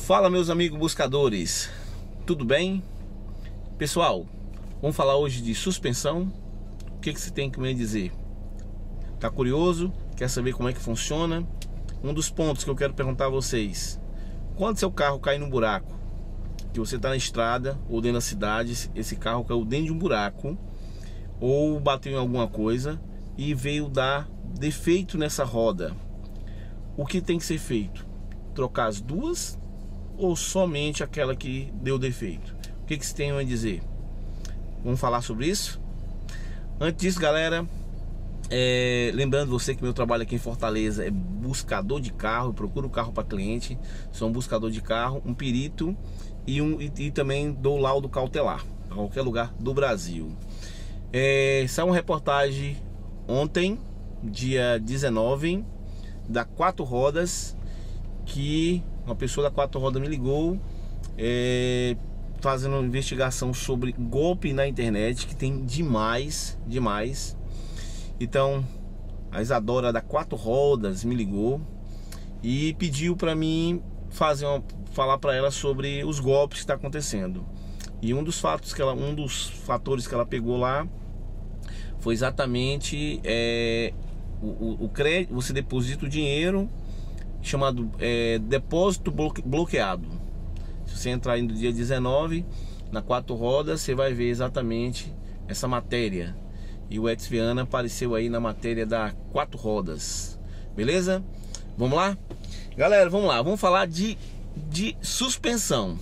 Fala, meus amigos buscadores, tudo bem? Pessoal, vamos falar hoje de suspensão. O que você tem que me dizer? Tá curioso? Quer saber como é que funciona? Um dos pontos que eu quero perguntar a vocês: quando seu carro cai num buraco, que você está na estrada ou dentro da cidade, esse carro caiu dentro de um buraco ou bateu em alguma coisa e veio dar defeito nessa roda, o que tem que ser feito? Trocar as duas ou somente aquela que deu defeito? O que você tem a dizer? Vamos falar sobre isso? Antes disso, galera, lembrando você que meu trabalho aqui em Fortaleza é buscador de carro. Eu procuro carro para cliente, sou um buscador de carro, um perito e também dou laudo cautelar para qualquer lugar do Brasil. Saiu uma reportagem ontem, dia 19, da Quatro Rodas, que uma pessoa da Quatro Rodas me ligou fazendo uma investigação sobre golpe na internet, que tem demais. Então a Isadora da Quatro Rodas me ligou e pediu para mim falar para ela sobre os golpes que está acontecendo. E um dos fatores que ela pegou lá foi exatamente o crédito. Você deposita o dinheiro, chamado depósito bloqueado. Se você entrar aí no dia 19 na Quatro Rodas, você vai ver exatamente essa matéria. E o Ex Viana apareceu aí na matéria da Quatro Rodas. Beleza? Vamos lá? Galera, vamos lá. Vamos falar de suspensão.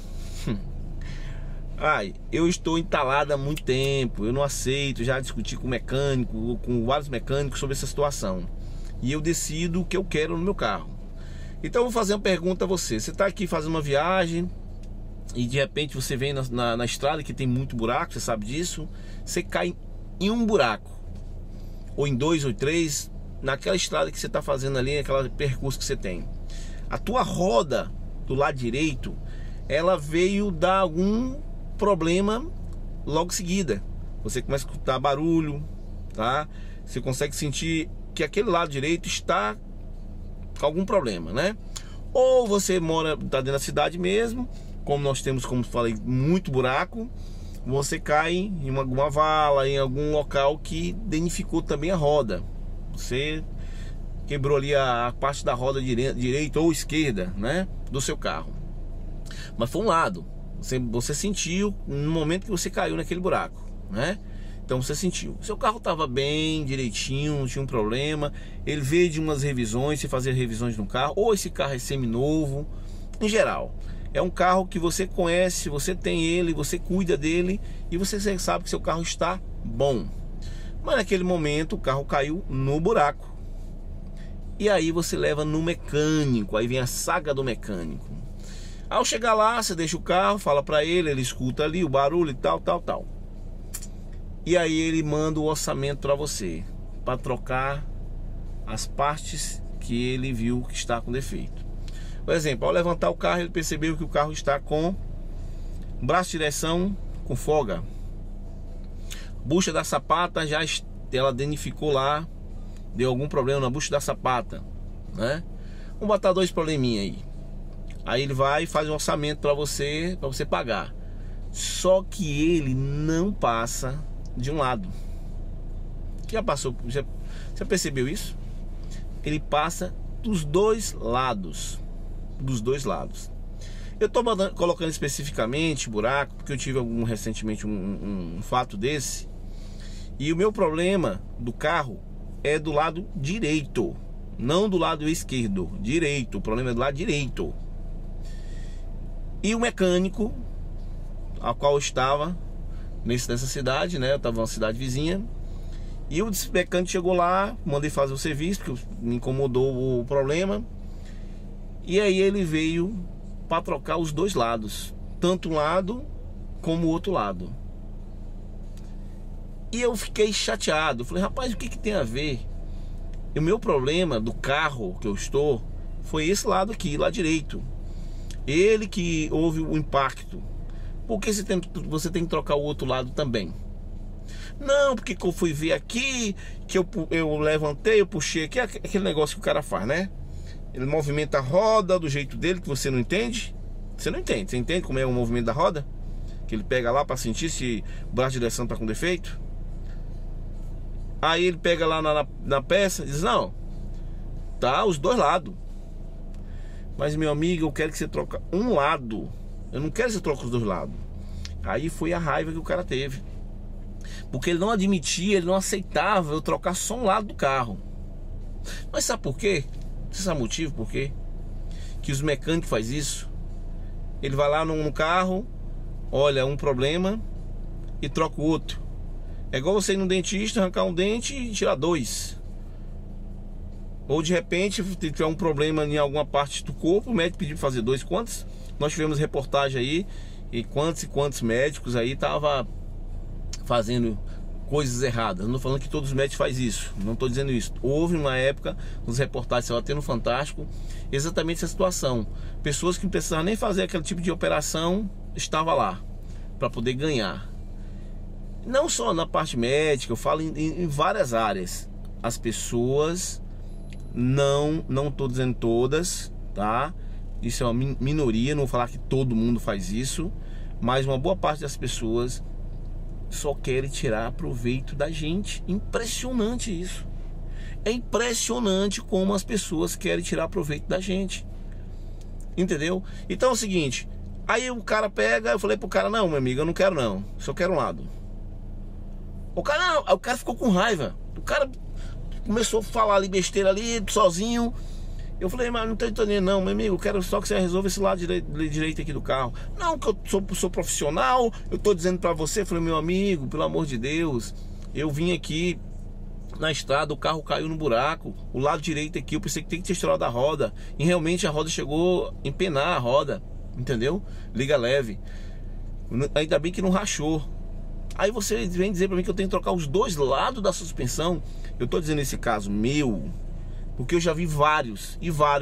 Eu estou entalado há muito tempo. Eu não aceito. Já discuti com mecânico, com vários mecânicos sobre essa situação. E eu decido o que eu quero no meu carro. Então eu vou fazer uma pergunta a você. Você está aqui fazendo uma viagem e de repente você vem na estrada que tem muito buraco, você sabe disso. Você cai em um buraco, ou em dois ou três, naquela estrada que você está fazendo ali, aquele percurso que você tem. A tua roda do lado direito, ela veio dar algum problema logo em seguida. Você começa a escutar barulho, tá? Você consegue sentir que aquele lado direito está com algum problema, né? Ou você tá dentro da cidade mesmo, como nós temos, como falei, muito buraco. Você cai em alguma vala, em algum local que danificou também a roda. Você quebrou ali a parte da roda direita ou esquerda, né, do seu carro. Mas foi um lado. Você sentiu no momento que você caiu naquele buraco, né? Então você sentiu. Seu carro estava bem, direitinho, não tinha um problema. Ele veio de umas revisões, você fazia revisões no carro, ou esse carro é seminovo. Em geral, é um carro que você conhece, você tem ele, você cuida dele e você sabe que seu carro está bom. Mas naquele momento o carro caiu no buraco. E aí você leva no mecânico, aí vem a saga do mecânico. Ao chegar lá, você deixa o carro, fala para ele escuta ali o barulho e tal. E aí ele manda o orçamento para você, para trocar as partes que ele viu que está com defeito. Por exemplo, ao levantar o carro, ele percebeu que o carro está com braço de direção com folga. Bucha da sapata ela danificou lá, deu algum problema na bucha da sapata, né? Vamos botar dois probleminha aí. Aí ele vai e faz um orçamento para você pagar. Só que ele não passa de um lado. Já percebeu isso? Ele passa dos dois lados. Eu tô colocando especificamente buraco porque eu tive recentemente um fato desse. E o meu problema do carro é do lado direito, não do lado esquerdo, direito. O problema é do lado direito. E o mecânico a qual eu estava nessa cidade, né? Eu estava numa cidade vizinha. E o mecânico chegou lá, mandei fazer o serviço, porque me incomodou o problema. E aí ele veio para trocar os dois lados, tanto um lado como o outro lado. E eu fiquei chateado. Falei, rapaz, o que tem a ver? E o meu problema do carro que eu estou foi esse lado aqui, lá direito. Ele que houve o impacto. Por que você tem que trocar o outro lado também? Não, porque eu fui ver aqui, que eu levantei, eu puxei aqui, aquele negócio que o cara faz, né? Ele movimenta a roda do jeito dele, que você não entende. Você não entende. Você entende como é o movimento da roda? Que ele pega lá para sentir se o braço de direção tá com defeito. Aí ele pega lá na peça e diz, não, tá os dois lados. Mas meu amigo, eu quero que você troque um lado. Eu não quero que você troque os dois lados. Aí foi a raiva que o cara teve. Porque ele não admitia, ele não aceitava eu trocar só um lado do carro. Mas sabe por quê? Você sabe o motivo por quê? Que os mecânicos fazem isso? Ele vai lá no carro, olha um problema e troca o outro. É igual você ir no dentista, arrancar um dente e tirar dois. Ou de repente tiver um problema em alguma parte do corpo, o médico pediu para fazer dois. Quantos? Nós tivemos reportagem aí e quantos médicos aí estavam fazendo coisas erradas. Não estou falando que todos os médicos fazem isso, não estou dizendo isso. Houve uma época, nos reportagens que estava tendo no Fantástico, exatamente essa situação. Pessoas que não precisavam nem fazer aquele tipo de operação, estavam lá para poder ganhar. Não só na parte médica, eu falo em várias áreas. As pessoas, não estou dizendo todas, tá? Isso é uma minoria, não vou falar que todo mundo faz isso, mas uma boa parte das pessoas só querem tirar proveito da gente. Impressionante isso. É impressionante como as pessoas querem tirar proveito da gente. Entendeu? Então é o seguinte, aí o cara pega, eu falei pro cara, não, meu amigo, eu não quero não, só quero um lado. O cara ficou com raiva. O cara começou a falar ali besteira ali, sozinho. Eu falei, mas não tô entendendo não, meu amigo, eu quero só que você resolva esse lado direito aqui do carro. Não, que eu sou profissional, eu tô dizendo pra você. Eu falei, meu amigo, pelo amor de Deus, eu vim aqui na estrada, o carro caiu no buraco, o lado direito aqui, eu pensei que tem que ter estourado a roda. E realmente a roda chegou a empenar a roda, entendeu? Liga leve. Ainda bem que não rachou. Aí você vem dizer pra mim que eu tenho que trocar os dois lados da suspensão. Eu tô dizendo esse caso meu, porque eu já vi vários.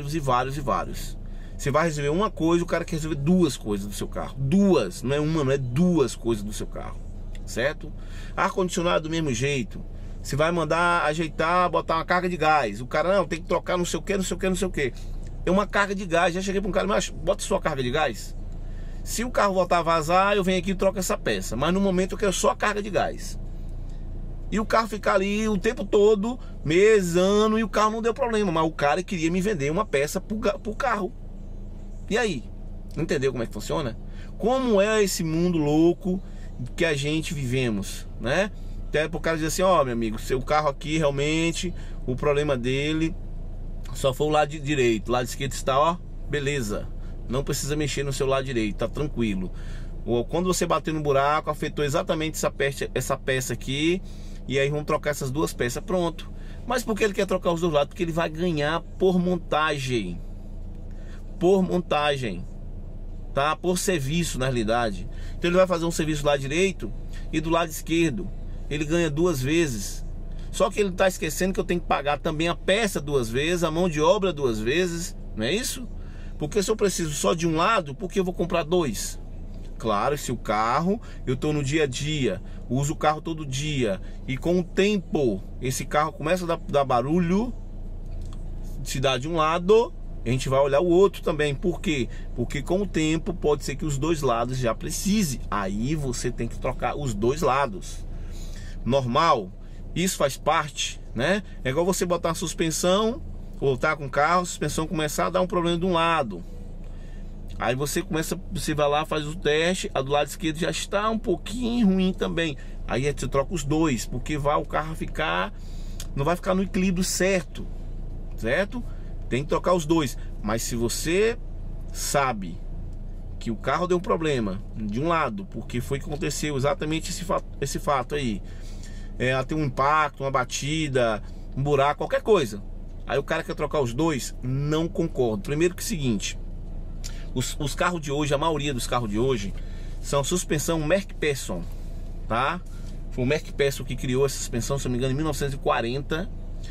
Você vai resolver uma coisa, o cara quer resolver duas coisas do seu carro. Duas, não é uma, não é duas coisas do seu carro. Certo? Ar-condicionado do mesmo jeito. Você vai mandar ajeitar, botar uma carga de gás. O cara, não, tem que trocar não sei o que, não sei o que, não sei o que. É uma carga de gás. Já cheguei para um cara, mas bota sua carga de gás. Se o carro voltar a vazar, eu venho aqui e troco essa peça. Mas no momento eu quero só a carga de gás. E o carro ficar ali o tempo todo, mês, ano, e o carro não deu problema. Mas o cara queria me vender uma peça pro carro. E aí? Entendeu como é que funciona? Como é esse mundo louco que a gente vivemos, né? Até pro cara dizer assim, ó, meu amigo, seu carro aqui realmente, o problema dele só foi o lado direito. O lado esquerdo está, ó, beleza. Não precisa mexer no seu lado direito, tá tranquilo. Ou quando você bater no buraco, afetou exatamente essa peça aqui. E aí vamos trocar essas duas peças, pronto. Mas por que ele quer trocar os dois lados? Porque ele vai ganhar por montagem. Por montagem, tá? Por serviço, na realidade. Então ele vai fazer um serviço do lado direito e do lado esquerdo. Ele ganha duas vezes. Só que ele tá esquecendo que eu tenho que pagar também a peça duas vezes, a mão de obra duas vezes. Não é isso? Porque se eu preciso só de um lado, por que eu vou comprar dois? Claro, se o carro, eu estou no dia a dia, uso o carro todo dia, e com o tempo, esse carro começa a dar barulho, se dá de um lado, a gente vai olhar o outro também. Por quê? Porque com o tempo, pode ser que os dois lados já precise. Aí você tem que trocar os dois lados. Normal, isso faz parte, né? É igual você botar uma suspensão, ou tá com o carro, a suspensão começar a dar um problema de um lado. Aí você vai lá, faz o teste, a do lado esquerdo já está um pouquinho ruim também. Aí você troca os dois, porque o carro não vai ficar no equilíbrio certo, certo? Tem que trocar os dois. Mas se você sabe que o carro deu um problema de um lado, porque foi que aconteceu exatamente esse fato aí, tem um impacto, uma batida, um buraco, qualquer coisa, aí o cara quer trocar os dois, não concordo. Primeiro que é o seguinte, os carros de hoje, a maioria dos carros de hoje são suspensão McPherson, tá? Foi o McPherson que criou essa suspensão, se não me engano, em 1940.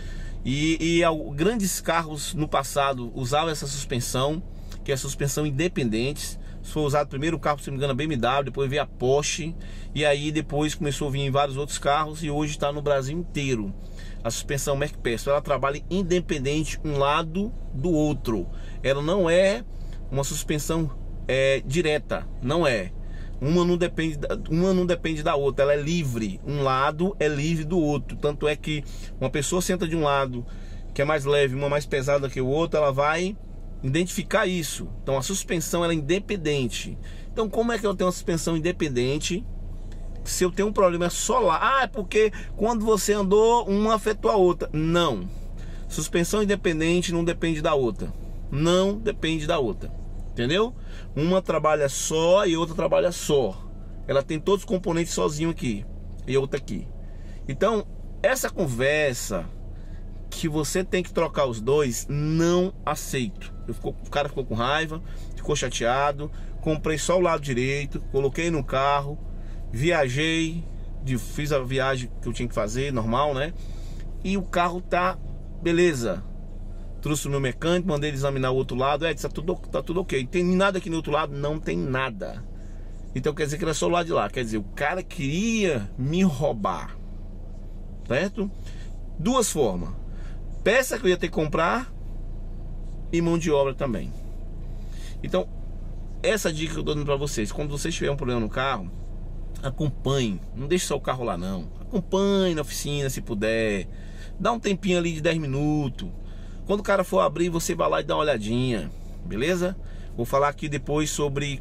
E grandes carros no passado usavam essa suspensão, que é a suspensão independente. Foi usado primeiro o carro, se não me engano, a BMW, depois veio a Porsche, e aí depois começou a vir em vários outros carros, e hoje está no Brasil inteiro. A suspensão McPherson, ela trabalha independente um lado do outro. Ela não é uma suspensão direta, não é. Uma não depende da outra, ela é livre. Um lado é livre do outro. Tanto é que uma pessoa senta de um lado que é mais leve, uma mais pesada que o outro, ela vai identificar isso. Então a suspensão ela é independente. Então como é que eu tenho uma suspensão independente se eu tenho um problema só lá? Ah, é porque quando você andou, uma afetou a outra. Não. Suspensão independente não depende da outra. Não depende da outra. Entendeu? Uma trabalha só e outra trabalha só. Ela tem todos os componentes sozinho aqui e outra aqui. Então, essa conversa que você tem que trocar os dois, não aceito. O cara ficou com raiva, ficou chateado. Comprei só o lado direito, coloquei no carro, viajei, fiz a viagem que eu tinha que fazer, normal, né? E o carro tá beleza. Trouxe o meu mecânico, mandei ele examinar o outro lado. Tá tudo ok. Tem nada aqui no outro lado? Não tem nada. Então quer dizer que era só o lado de lá. Quer dizer, o cara queria me roubar. Certo? Duas formas: peça que eu ia ter que comprar e mão de obra também. Então, essa dica que eu tô dando pra vocês: quando vocês tiverem um problema no carro, acompanhe. Não deixe só o carro lá não. Acompanhe na oficina se puder. Dá um tempinho ali de 10 minutos. Quando o cara for abrir, você vai lá e dá uma olhadinha, beleza? Vou falar aqui depois sobre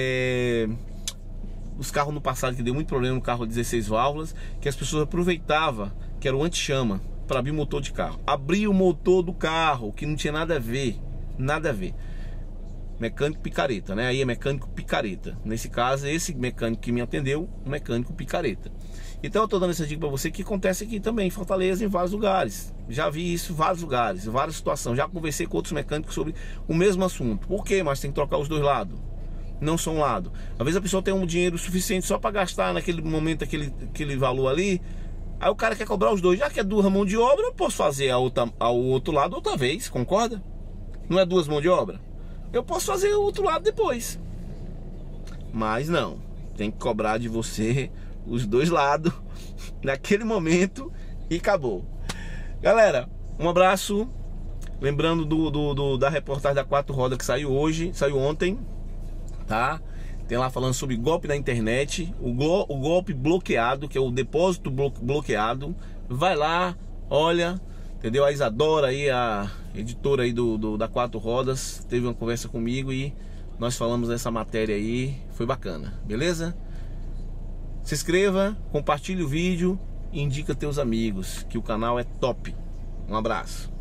os carros no passado que deu muito problema no carro 16 válvulas, que as pessoas aproveitavam que era o anti-chama para abrir o motor de carro. Abrir o motor do carro, que não tinha nada a ver, nada a ver. Mecânico picareta, né? Aí é mecânico picareta. Nesse caso, esse mecânico que me atendeu, um mecânico picareta. Então eu tô dando essa dica para você, que acontece aqui também em Fortaleza, em vários lugares. Já vi isso em vários lugares, em várias situações. Já conversei com outros mecânicos sobre o mesmo assunto. Por quê? Mas tem que trocar os dois lados, não só um lado. Às vezes a pessoa tem um dinheiro suficiente só para gastar naquele momento aquele valor ali. Aí o cara quer cobrar os dois. Já que é duas mãos de obra, eu posso fazer ao outro lado outra vez, concorda? Não é duas mãos de obra? Eu posso fazer o outro lado depois. Mas não, tem que cobrar de você os dois lados naquele momento e acabou. Galera, um abraço. Lembrando da reportagem da 4 Rodas que saiu ontem, tá? Tem lá falando sobre golpe na internet, o golpe bloqueado, que é o depósito bloqueado. Vai lá, olha, entendeu? A Isadora aí, a editora aí da 4 Rodas, teve uma conversa comigo e nós falamos dessa matéria aí, foi bacana, beleza? Se inscreva, compartilhe o vídeo e indica teus amigos, que o canal é top. Um abraço.